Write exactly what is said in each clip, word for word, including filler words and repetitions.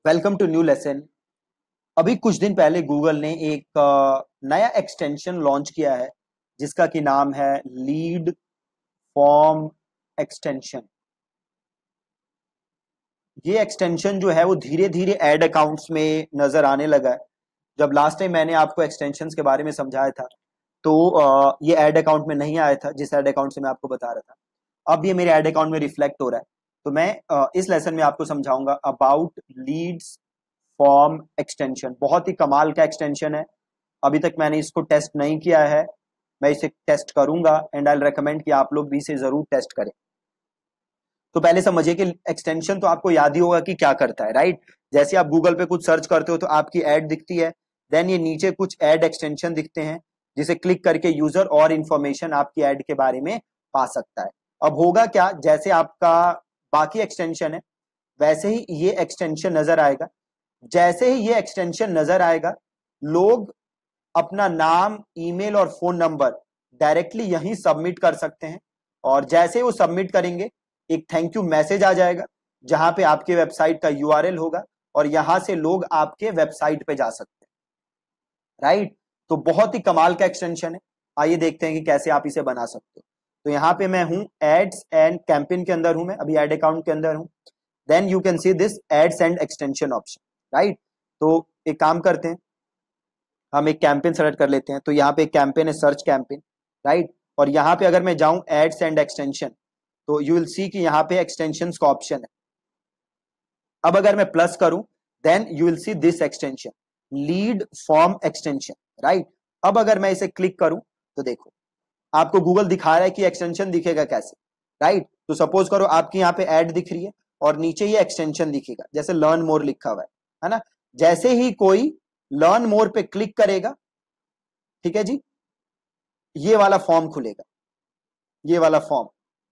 Welcome to new lesson. अभी कुछ दिन पहले गूगल ने एक अ, नया एक्सटेंशन लॉन्च किया है जिसका कि नाम है लीड फॉर्म एक्सटेंशन। ये एक्सटेंशन जो है वो धीरे धीरे एड अकाउंट्स में नजर आने लगा है। जब लास्ट टाइम मैंने आपको एक्सटेंशंस के बारे में समझाया था तो अ, ये एड अकाउंट में नहीं आया था, जिस एड अकाउंट से मैं आपको बता रहा था। अब ये मेरे एड अकाउंट में रिफ्लेक्ट हो रहा है। तो मैं अ, इस लेसन में आपको समझाऊंगा अबाउट लीड्स फॉर्म एक्सटेंशन। बहुत ही कमाल का एक्सटेंशन है। अभी तक मैंने इसको टेस्ट नहीं किया है, मैं इसे टेस्ट करूंगा एंड आई रेकमेंड कि आप लोग भी इसे जरूर टेस्ट करें। तो पहले समझिए कि एक्सटेंशन तो आपको याद ही होगा कि क्या करता है, राइट। जैसे आप गूगल पे कुछ सर्च करते हो तो आपकी एड दिखती है, देन ये नीचे कुछ एड एक्सटेंशन दिखते हैं जिसे क्लिक करके यूजर और इंफॉर्मेशन आपकी एड के बारे में पा सकता है। अब होगा क्या, जैसे आपका बाकी एक्सटेंशन है वैसे ही ये एक्सटेंशन नजर आएगा। जैसे ही ये एक्सटेंशन नजर आएगा, लोग अपना नाम, ईमेल और फोन नंबर डायरेक्टली यहीं सबमिट कर सकते हैं। और जैसे वो सबमिट करेंगे एक थैंक यू मैसेज आ जाएगा जहां पे आपके वेबसाइट का यूआरएल होगा और यहां से लोग आपके वेबसाइट पे जा सकते हैं, राइट। तो बहुत ही कमाल का एक्सटेंशन है। आइए देखते हैं कि कैसे आप इसे बना सकते हो। तो यहाँ पे मैं हूं एड्स एंड कैंपेन के अंदर हूं, मैं अभी एड अकाउंट के अंदर हूं। Then you can see this ads and extension option, right. तो एक काम करते हैं, हम एक कैंपेन सेलेक्ट कर लेते हैं। तो यहाँ पे एक कैंपेन है, सर्च कैंपेन, राइट। और यहाँ पे अगर मैं जाऊं एड्स एंड एक्सटेंशन तो यू विल सी कि यहाँ पे एक्सटेंशन का ऑप्शन है। अब अगर मैं प्लस करूं then you will see this extension lead form extension, right. अब अगर मैं इसे क्लिक करूं तो देखो आपको गूगल दिखा रहा है कि एक्सटेंशन दिखेगा कैसे, राइट। तो सपोज करो आपकी यहाँ पे एड दिख रही है और नीचे ये एक्सटेंशन दिखेगा, जैसे लर्न मोर लिखा हुआ है है ना। जैसे ही कोई लर्न मोर पे क्लिक करेगा, ठीक है जी, ये वाला फॉर्म खुलेगा, ये वाला फॉर्म,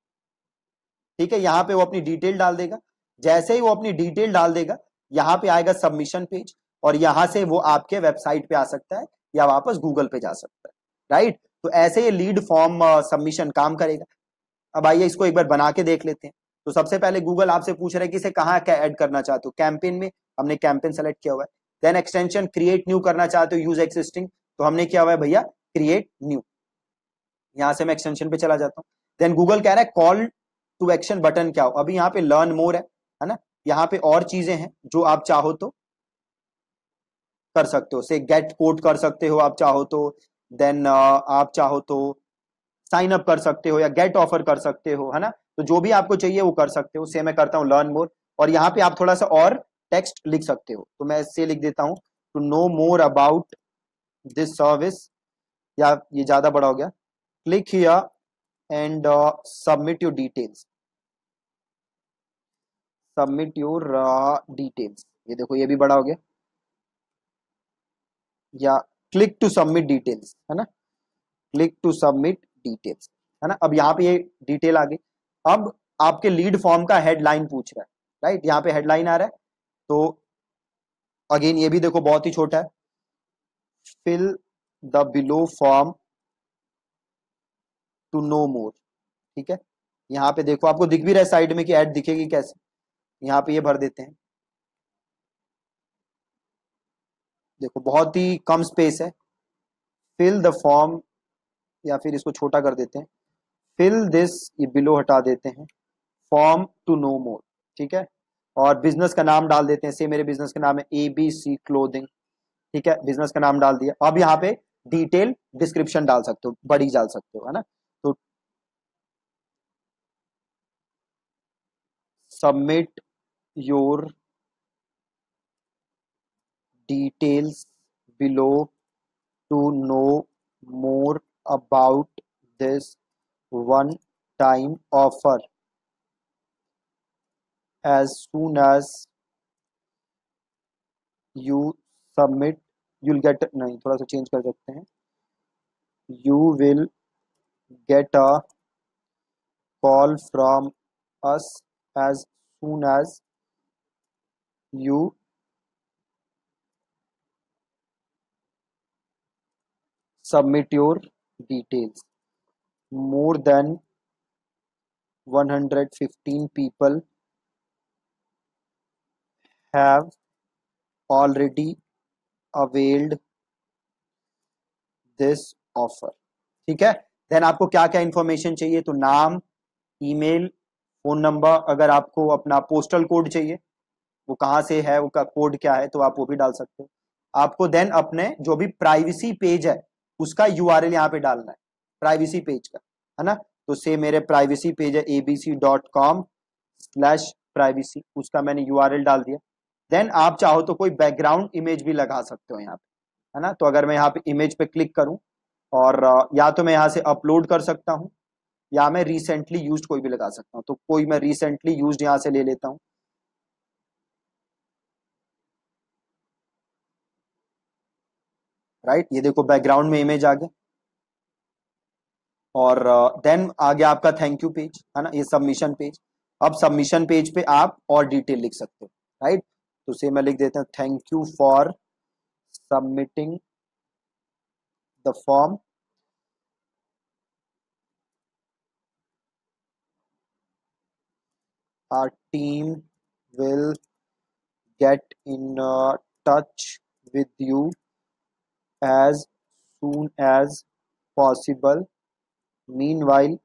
ठीक है। यहां पे वो अपनी डिटेल डाल देगा। जैसे ही वो अपनी डिटेल डाल देगा यहां पे आएगा सबमिशन पेज और यहां से वो आपके वेबसाइट पे आ सकता है या वापस गूगल पे जा सकता है, राइट। तो ऐसे ये लीड फॉर्म सबमिशन काम करेगा। अब आइए इसको एक बार बना के देख लेते हैं। तो सबसे पहले गूगल आपसे पूछ रहा है कि इसे कहाँ क्या ऐड करना चाहते हो, कैंपेन में। हमने कैंपेन सेलेक्ट किया हुआ है। देन एक्सटेंशन क्रिएट न्यू करना चाहते हो, यूज एक्सिस्टिंग, तो हमने किया हुआ है भैया क्रिएट न्यू। यहां से मैं एक्सटेंशन पे चला जाता हूँ। देन गूगल कह रहा है कॉल टू एक्शन बटन क्या हो। अभी यहाँ पे लर्न मोर है है ना। यहाँ पे और चीजें हैं जो आप चाहो तो कर सकते हो, से गेट कोड कर सकते हो आप चाहो तो। देन आप चाहो तो साइन अप कर सकते हो या गेट ऑफर कर सकते हो, है ना। तो जो भी आपको चाहिए वो कर सकते हो। से मैं करता हूँ लर्न मोर और यहाँ पे आप थोड़ा सा और टेक्स्ट लिख सकते हो। तो मैं इससे लिख देता हूँ to know more about this service, या ये ज्यादा बड़ा हो गया, click here and submit your details, submit your details. ये देखो ये भी बड़ा हो गया, या क्लिक टू सबमिट डिटेल्स, है ना, क्लिक टू सबमिट डिटेल्स, है ना। अब यहाँ पे ये डिटेल आ गई। अब आपके लीड फॉर्म का हेडलाइन पूछ रहा है, राइट। यहाँ पे हेडलाइन आ रहा है। तो अगेन ये भी देखो बहुत ही छोटा है, fill the below form to know more, ठीक है। यहाँ पे देखो आपको दिख भी रहा है साइड में कि ऐड दिखेगी कैसे। यहाँ पे ये भर देते हैं, देखो बहुत ही कम स्पेस है। फिल द फॉर्म, या फिर इसको छोटा कर देते हैं, फिल दिस, ये बिलो हटा देते हैं, फॉर्म टू नो मोर, ठीक है। और बिजनेस का नाम डाल देते हैं, से मेरे बिजनेस का नाम है ए बी सी क्लोथिंग, ठीक है। बिजनेस का नाम डाल दिया। अब यहाँ पे डिटेल डिस्क्रिप्शन डाल सकते हो, बड़ी डाल सकते हो, है ना। तो submit your details below to know more about this one time offer as soon as you submit you'll get, नहीं थोड़ा सा चेंज कर सकते हैं, you will get a call from us as soon as you submit your details. More than one hundred fifteen people have already availed this offer. ठीक है, then आपको क्या क्या इंफॉर्मेशन चाहिए, तो नाम, ईमेल, फोन नंबर, अगर आपको अपना पोस्टल कोड चाहिए, वो कहाँ से है, वो का कोड क्या है, तो आप वो भी डाल सकते हो। आपको देन अपने जो भी प्राइवेसी पेज है उसका यूआरएल यहाँ पे डालना है, प्राइवेसी पेज का, है ना। तो से मेरे प्राइवेसी पेज है ABC dot com slash privacy, उसका मैंने यूआरएल डाल दिया। देन आप चाहो तो कोई बैकग्राउंड इमेज भी लगा सकते हो यहाँ पे, है ना। तो अगर मैं यहाँ पे इमेज पे क्लिक करूँ और या तो मैं यहाँ से अपलोड कर सकता हूँ या मैं रिसेंटली यूज्ड कोई भी लगा सकता हूँ। तो कोई मैं रिसेंटली यूज्ड यहाँ से ले लेता हूँ, राइट। ये देखो बैकग्राउंड में इमेज आ गया। और देन uh, आ गया आपका थैंक यू पेज, है ना, ये सबमिशन पेज। अब सबमिशन पेज पे आप और डिटेल लिख सकते हो, राइट। तो से मैं लिख देता हूँ thank you for submitting the form, our team will get in uh, touch with you as soon as possible. Meanwhile,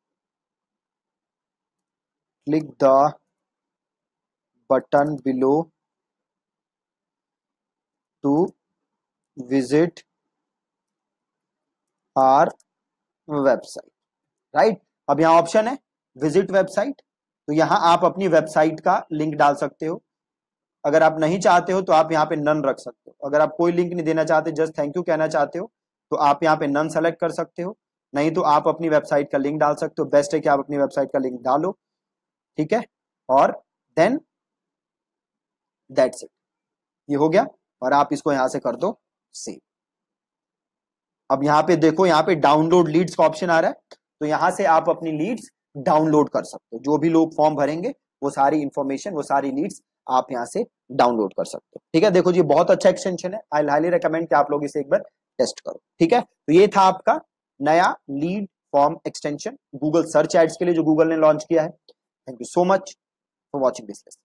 click the button below to visit our website, right. अब यहाँ ऑप्शन है visit website, तो यहाँ आप अपनी website का link डाल सकते हो। अगर आप नहीं चाहते हो तो आप यहाँ पे नन रख सकते हो। अगर आप कोई लिंक नहीं देना चाहते, जस्ट थैंक यू कहना चाहते हो, तो आप यहाँ पे नन सेलेक्ट कर सकते हो। नहीं तो आप अपनी वेबसाइट का लिंक डाल सकते हो। बेस्ट है कि आप अपनी वेबसाइट का लिंक डालो, ठीक है। और देन दैट्स इट, ये हो गया। और आप इसको यहां से कर दो सेव। अब यहाँ पे देखो, यहाँ पे डाउनलोड लीड्स का ऑप्शन आ रहा है, तो यहां से आप अपनी लीड्स डाउनलोड कर सकते हो। जो भी लोग फॉर्म भरेंगे वो सारी इंफॉर्मेशन, वो सारी लीड्स आप यहाँ से डाउनलोड कर सकते हो, ठीक है। देखो जी, बहुत अच्छा एक्सटेंशन है, आई हाईली रिकमेंड कि आप लोग इसे एक बार टेस्ट करो, ठीक है। तो ये था आपका नया lead form extension Google search ads के लिए जो गूगल ने लॉन्च किया है। Thank you so much for watching this.